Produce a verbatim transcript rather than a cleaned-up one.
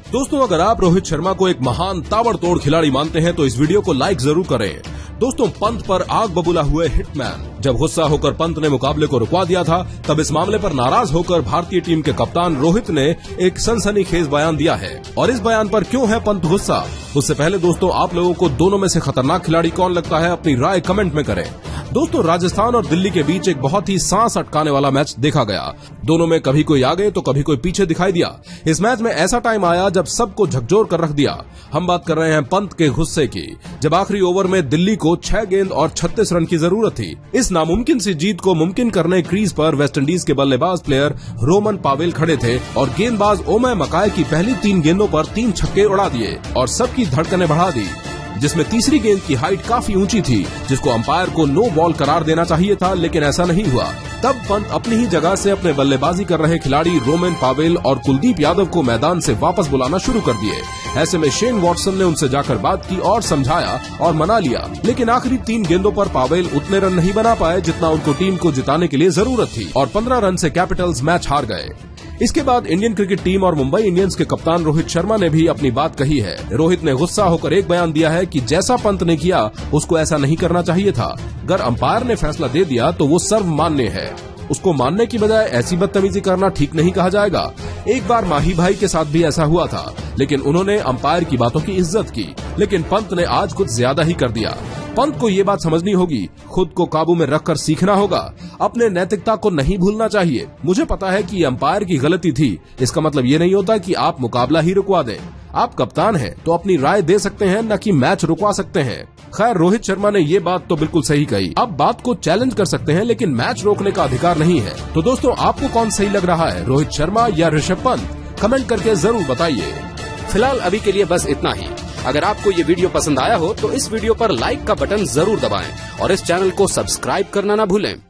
दोस्तों, अगर आप रोहित शर्मा को एक महान ताबड़तोड़ खिलाड़ी मानते हैं तो इस वीडियो को लाइक जरूर करें। दोस्तों, पंत पर आग बबूला हुए हिटमैन। जब गुस्सा होकर पंत ने मुकाबले को रुकवा दिया था, तब इस मामले पर नाराज होकर भारतीय टीम के कप्तान रोहित ने एक सनसनीखेज बयान दिया है। और इस बयान पर क्यों है पंत गुस्सा, उससे पहले दोस्तों आप लोगों को दोनों में से खतरनाक खिलाड़ी कौन लगता है, अपनी राय कमेंट में करें। दोस्तों, राजस्थान और दिल्ली के बीच एक बहुत ही सांस अटकाने वाला मैच देखा गया। दोनों में कभी कोई आगे तो कभी कोई पीछे दिखाई दिया। इस मैच में ऐसा टाइम आया जब सबको झकझोर कर रख दिया। हम बात कर रहे हैं पंत के गुस्से की, जब आखिरी ओवर में दिल्ली को छह गेंद और छत्तीस रन की जरूरत थी। इस नामुमकिन सी जीत को मुमकिन करने क्रीज पर वेस्टइंडीज के बल्लेबाज प्लेयर रोमन पावेल खड़े थे और गेंदबाज ओमय मकाय की पहली तीन गेंदों पर तीन छक्के उड़ा दिए और सबकी धड़कनें बढ़ा दी, जिसमें तीसरी गेंद की हाइट काफी ऊंची थी, जिसको अंपायर को नो बॉल करार देना चाहिए था, लेकिन ऐसा नहीं हुआ। तब पंत अपनी ही जगह से अपने बल्लेबाजी कर रहे खिलाड़ी रोमन पावेल और कुलदीप यादव को मैदान से वापस बुलाना शुरू कर दिए। ऐसे में शेन वॉटसन ने उनसे जाकर बात की और समझाया और मना लिया, लेकिन आखिरी तीन गेंदों पर पावेल उतने रन नहीं बना पाए जितना उनको टीम को जिताने के लिए जरूरत थी और पंद्रह रन से कैपिटल्स मैच हार गए। इसके बाद इंडियन क्रिकेट टीम और मुंबई इंडियंस के कप्तान रोहित शर्मा ने भी अपनी बात कही है। रोहित ने गुस्सा होकर एक बयान दिया है कि जैसा पंत ने किया उसको ऐसा नहीं करना चाहिए था। अगर अंपायर ने फैसला दे दिया तो वो सर्वमान्य है, उसको मानने की बजाय ऐसी बदतमीजी करना ठीक नहीं कहा जाएगा। एक बार माही भाई के साथ भी ऐसा हुआ था, लेकिन उन्होंने अंपायर की बातों की इज्जत की, लेकिन पंत ने आज कुछ ज्यादा ही कर दिया। पंत को ये बात समझनी होगी, खुद को काबू में रखकर सीखना होगा, अपने नैतिकता को नहीं भूलना चाहिए। मुझे पता है कि अंपायर की गलती थी, इसका मतलब ये नहीं होता कि आप मुकाबला ही रुकवा दें। आप कप्तान हैं तो अपनी राय दे सकते हैं, न कि मैच रुकवा सकते हैं। खैर, रोहित शर्मा ने ये बात तो बिल्कुल सही कही। आप बात को चैलेंज कर सकते हैं, लेकिन मैच रोकने का अधिकार नहीं है। तो दोस्तों, आपको कौन सही लग रहा है, रोहित शर्मा या ऋषभ पंत? कमेंट करके जरूर बताइए। फिलहाल अभी के लिए बस इतना ही। अगर आपको ये वीडियो पसंद आया हो तो इस वीडियो पर लाइक का बटन जरूर दबाएं और इस चैनल को सब्सक्राइब करना ना भूलें।